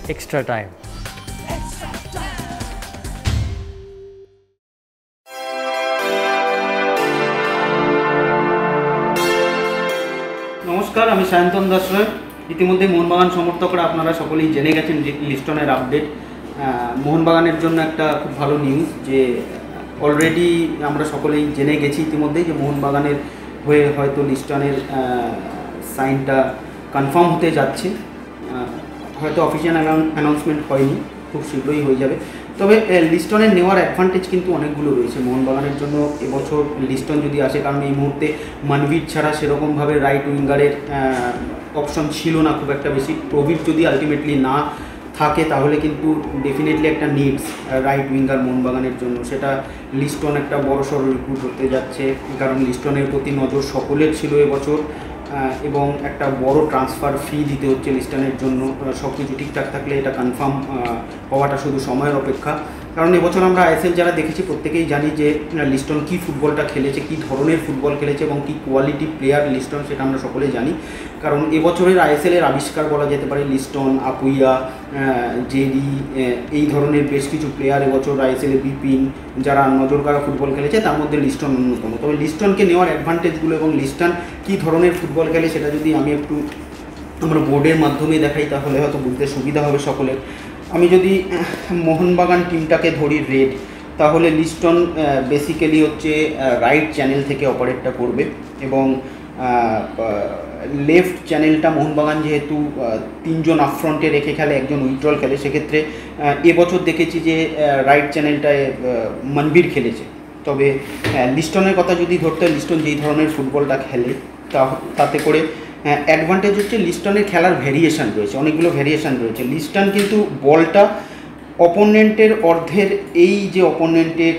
extra time. নমস্কার, আমি সায়ন্তন দাস রয়। ইতিমধ্যে মোহনবাগান সমর্থকরা আপনারা সকলেই জেনে গেছেন যে লিস্টনের আপডেট। মোহনবাগানের জন্য একটা খুব ভালো নিউজ যে অলরেডি আমরা সকলেই জেনে গেছি ইতিমধ্যেই যে মোহনবাগানের হয়ে হয়তো লিস্টনের সাইনটা কনফার্ম হতে যাচ্ছে। হয়তো অফিসিয়াল অ্যানাউন্সমেন্ট হয়নি, খুব শীঘ্রই হয়ে যাবে। তবে লিস্টনের নেওয়ার অ্যাডভান্টেজ কিন্তু অনেকগুলো রয়েছে মোহনবাগানের জন্য এবছর লিস্টন যদি আসে, কারণ এই মুহূর্তে মানবীর ছাড়া সেরকমভাবে রাইট উইঙ্গারের অপশন ছিল না খুব একটা বেশি। প্রবীর যদি আলটিমেটলি না থাকে তাহলে কিন্তু ডেফিনেটলি একটা নিডস রাইট উইঙ্গার মোহনবাগানের জন্য, সেটা লিস্টন একটা বড়সড় রিক্রুট হতে যাচ্ছে। কারণ লিস্টনের প্রতি নজর সকলের ছিল এবছর এবং একটা বড় ট্রান্সফার ফি দিতে হচ্ছে লিস্টনের জন্য। সব কিছু ঠিকঠাক থাকলে এটা কনফার্ম হওয়াটা শুধু সময়ের অপেক্ষা। কারণ এবছর আমরা আইএসএল যারা দেখেছি প্রত্যেকেই জানি যে লিস্টন কী ফুটবলটা খেলেছে, কী ধরনের ফুটবল খেলেছে এবং কী কোয়ালিটি প্লেয়ার লিস্টন, সেটা আমরা সকলেই জানি। কারণ এবছরের আইএসএলের আবিষ্কার বলা যেতে পারে লিস্টন, আপুইয়া, জেডি, এই ধরনের বেশ কিছু প্লেয়ার এবছর আইএসএলে, বিপিন, যারা নজর কাড়া ফুটবল খেলেছে তার মধ্যে লিস্টন অন্যতম। তবে লিস্টনকে নেওয়ার অ্যাডভান্টেজগুলো এবং লিস্টন কী ধরনের ফুটবল খেলে সেটা যদি আমি একটু আমরা বোর্ডের মাধ্যমে দেখাই তাহলে হয়তো বুঝতে সুবিধা হবে সকলের। আমি যদি মোহনবাগান টিমটাকে ধরি রেড, তাহলে লিস্টন বেসিক্যালি হচ্ছে রাইট চ্যানেল থেকে অপারেটটা করবে এবং লেফট চ্যানেলটা মোহনবাগান যেহেতু তিনজন আপফ্রন্টে রেখে খেলে, একজন উইথড্রল খেলে, সেক্ষেত্রে এবছর দেখেছি যে রাইট চ্যানেলটায় মনবীর খেলেছে। তবে লিস্টনের কথা যদি ধরতে, লিস্টন যেই ধরনের ফুটবলটা খেলে তাতে করে অ্যাডভান্টেজ হচ্ছে লিস্টনের খেলার ভ্যারিয়েশান রয়েছে, অনেকগুলো ভ্যারিয়েশান রয়েছে। লিস্টন কিন্তু বলটা অপোনেন্টের অর্ধের, এই যে অপোনেন্টের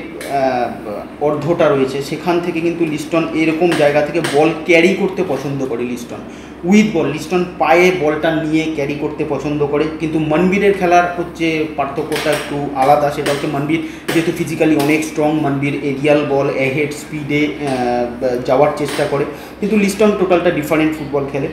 অর্ধটা রয়েছে সেখান থেকে কিন্তু লিস্টন এরকম জায়গা থেকে বল ক্যারি করতে পছন্দ করে। লিস্টন উইথ বল, লিস্টন পায়ে বলটা নিয়ে ক্যারি করতে পছন্দ করে। কিন্তু মনবীরের খেলার হচ্ছে পার্থক্যটা একটু আলাদা, সেটা হচ্ছে মনবীর যেহেতু ফিজিক্যালি অনেক strong, Manvir aerial ball ahead স্পিডে যাওয়ার চেষ্টা করে, কিন্তু লিস্টন টোটালটা ডিফারেন্ট ফুটবল খেলে।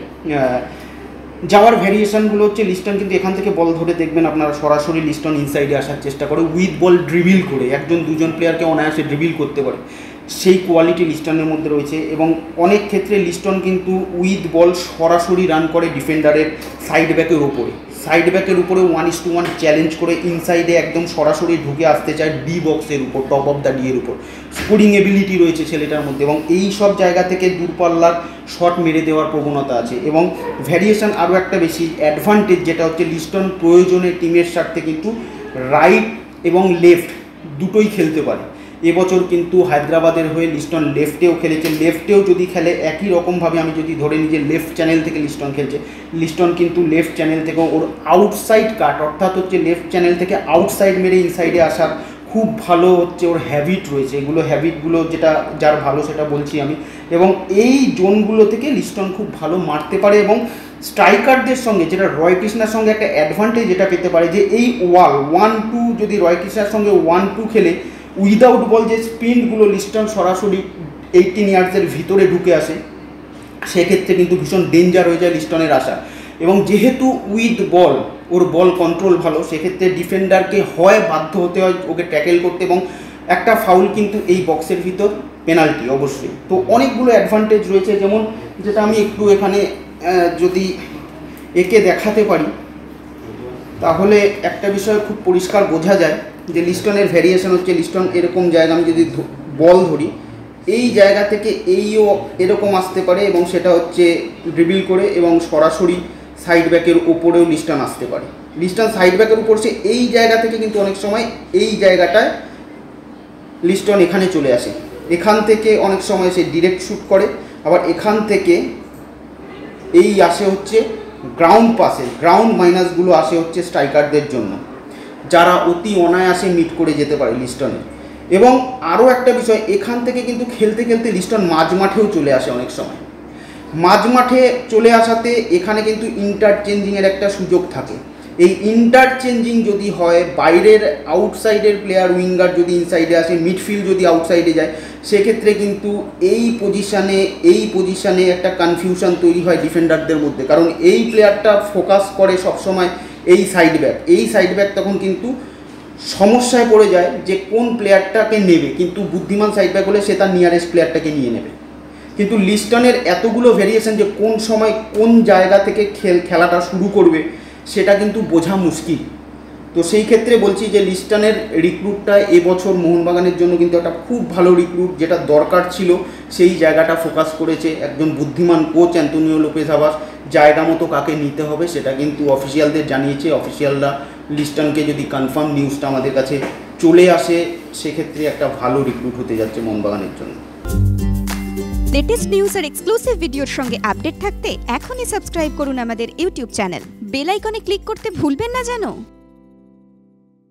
যাওয়ার ভ্যারিয়েশনগুলো হচ্ছে লিস্টন কিন্তু এখান থেকে বল ধরে দেখবেন আপনারা সরাসরি লিস্টন ইনসাইডে আসার চেষ্টা করে, উইথ বল ড্রিবিল করে একজন দুজন প্লেয়ারকে অনায়াসে ড্রিবিল করতে পারে, সেই কোয়ালিটি লিস্টনের মধ্যে রয়েছে। এবং অনেক ক্ষেত্রে লিস্টন কিন্তু উইথ বল সরাসরি রান করে ডিফেন্ডারের সাইড ব্যাকের উপরে, সাইড ব্যাকের উপরে 1:1 চ্যালেঞ্জ করে ইনসাইডে একদম সরাসরি ঢুকে আসতে চায় ডি বক্সের উপর, টপ অফ দ্য ডি এর উপর। স্কোরিং এবিলিটি রয়েছে ছেলেটার মধ্যে এবং এই সব জায়গা থেকে দূরপাল্লার শট মেরে দেওয়ার প্রবণতা আছে। এবং ভ্যারিয়েশন আরও একটা বেশি অ্যাডভান্টেজ যেটা হচ্ছে লিস্টন প্রয়োজনে টিমের স্বার্থে কিন্তু রাইট এবং লেফট দুটোই খেলতে পারে। এবছর কিন্তু হায়দ্রাবাদের হয়ে লিস্টন লেফটেও খেলেছে, লেফটেও যদি খেলে একই রকমভাবে আমি যদি ধরে নিই যে লেফট চ্যানেল থেকে লিস্টন খেলছে, লিস্টন কিন্তু লেফট চ্যানেল থেকে ওর আউটসাইড কাট, অর্থাৎ হচ্ছে লেফট চ্যানেল থেকে আউটসাইড মেরে ইনসাইডে আসার খুব ভালো হচ্ছে ওর হ্যাবিট রয়েছে। এগুলো হ্যাবিটগুলো যেটা যার ভালো সেটা বলছি আমি। এবং এই জোনগুলো থেকে লিস্টন খুব ভালো মারতে পারে এবং স্ট্রাইকারদের সঙ্গে, যেটা রয় কৃষ্ণার সঙ্গে একটা অ্যাডভান্টেজ যেটা পেতে পারে যে এই 1-2 যদি রয় কৃষ্ণার সঙ্গে 1-2 খেলে উইদাউট বল যে স্পিনগুলো লিস্টন সরাসরি 18 ইয়ার্সের ভিতরে ঢুকে আসে, সেক্ষেত্রে কিন্তু ভীষণ ডেঞ্জার হয়ে যায় লিস্টনের আসা। এবং যেহেতু with ball or ball control ভালো, সেক্ষেত্রে ডিফেন্ডারকে হয় বাধ্য হতে হয় ওকে ট্যাকেল করতে, এবং একটা ফাউল কিন্তু এই বক্সের ভিতর পেনাল্টি অবশ্যই। তো অনেকগুলো অ্যাডভান্টেজ রয়েছে, যেমন যেটা আমি একটু এখানে যদি একে দেখাতে পারি তাহলে একটা বিষয় খুব পরিষ্কার বোঝা যায় যে লিস্টনের ভ্যারিয়েশন হচ্ছে লিস্টন এরকম জায়গা, আমি যদি বল ধরি এই জায়গা থেকে এইও এরকম আসতে পারে এবং সেটা হচ্ছে ড্রিবিল করে, এবং সরাসরি সাইড ব্যাকের উপরেও লিস্টন আসতে পারে। লিস্টন সাইড ব্যাকের উপর সে এই জায়গা থেকে কিন্তু অনেক সময় এই জায়গাটায় লিস্টন এখানে চলে আসে, এখান থেকে অনেক সময় সে ডিরেক্ট শ্যুট করে, আবার এখান থেকে এই আসে হচ্ছে গ্রাউন্ড পাসে, গ্রাউন্ড মাইনাসগুলো আসে হচ্ছে স্ট্রাইকারদের জন্য, যারা অতি অনায়াসে মিট করে যেতে পারে লিস্টনে। এবং আরও একটা বিষয়, এখান থেকে কিন্তু খেলতে খেলতে লিস্টন মাঝ মাঠেও চলে আসে অনেক সময়। মাঝ মাঠে চলে আসাতে এখানে কিন্তু ইন্টারচেঞ্জিংয়ের একটা সুযোগ থাকে। এই ইন্টারচেঞ্জিং যদি হয়, বাইরের আউটসাইডের প্লেয়ার উইঙ্গার যদি ইনসাইডে আসে, মিডফিল্ড যদি আউটসাইডে যায়, সেক্ষেত্রে কিন্তু এই পজিশানে একটা কনফিউশন তৈরি হয় ডিফেন্ডারদের মধ্যে, কারণ এই প্লেয়ারটা ফোকাস করে সবসময় এই সাইড ব্যাক তখন কিন্তু সমস্যায় পড়ে যায় যে কোন প্লেয়ারটাকে নেবে, কিন্তু বুদ্ধিমান সাইড ব্যাক হলে সে তার নিয়ারেস্ট প্লেয়ারটাকে নিয়ে নেবে। কিন্তু লিস্টনের এতগুলো ভেরিয়েশন যে কোন সময় কোন জায়গা থেকে খেলাটা শুরু করবে সেটা কিন্তু বোঝা মুশকিল। তো সেই ক্ষেত্রে বলছি যে লিস্টনের রিক্রুটটা এবছর মোহনবাগানের জন্য কিন্তু একটা খুব ভালো রিক্রুট, যেটা দরকার ছিল সেই জায়গাটা ফোকাস করেছে একজন বুদ্ধিমান কোচ অ্যান্তোনিও লোপেজ হাবাস। জায়গা মতো কাকে নিতে হবে সেটা কিন্তু অফিসিয়ালদের জানিয়েছে। অফিসিয়ালরা লিস্টনকে যদি কনফার্ম নিউজটা আমাদের কাছে চলে আসে সেক্ষেত্রে একটা ভালো রিক্রুট হতে যাচ্ছে মোহনবাগানের জন্য। লেটেস্ট নিউজ আর এক্সক্লুসিভ ভিডিওর সঙ্গে আপডেট থাকতে এখনই সাবস্ক্রাইব করুন আমাদের ইউটিউব চ্যানেল। বেল আইকনে ক্লিক করতে ভুলবেন না যেন।